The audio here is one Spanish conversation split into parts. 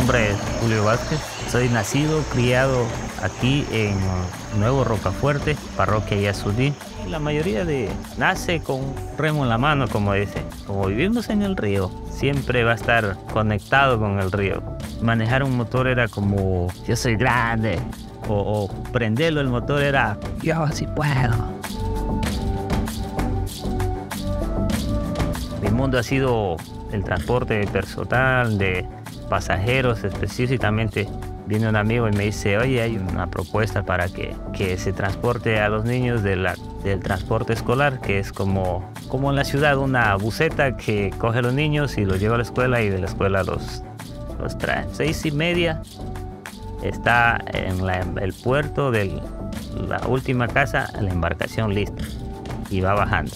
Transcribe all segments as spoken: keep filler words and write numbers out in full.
nombre es Julio Vázquez. Soy nacido, criado aquí en Nuevo Rocafuerte, parroquia Yasudí. La mayoría de nace con un remo en la mano, como dicen. Como vivimos en el río, siempre va a estar conectado con el río. Manejar un motor era como, yo soy grande. O, o prenderlo el motor era, yo sí puedo. Mi mundo ha sido el transporte personal, de pasajeros específicamente. Viene un amigo y me dice, oye, hay una propuesta para que, que se transporte a los niños de la, del transporte escolar, que es como, como en la ciudad, una buseta que coge a los niños y los lleva a la escuela y de la escuela los, los trae. Seis y media está en la, el puerto de la última casa, la embarcación lista y va bajando.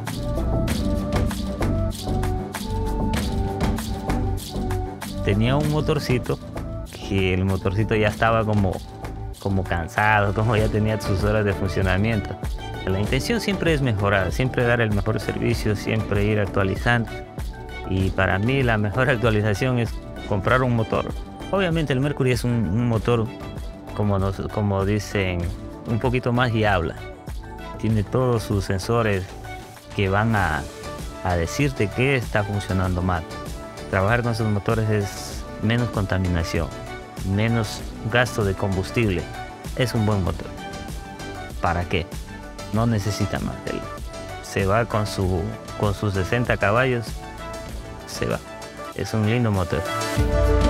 Tenía un motorcito que el motorcito ya estaba como, como cansado, como ya tenía sus horas de funcionamiento. La intención siempre es mejorar, siempre dar el mejor servicio, siempre ir actualizando. Y para mí la mejor actualización es comprar un motor. Obviamente el Mercury es un, un motor, como, nos, como dicen, un poquito más guiable. Tiene todos sus sensores que van a, a decirte que está funcionando mal. Trabajar con esos motores es menos contaminación, menos gasto de combustible. Es un buen motor. ¿Para qué? No necesita más. Se va con, su, con sus sesenta caballos, se va. Es un lindo motor.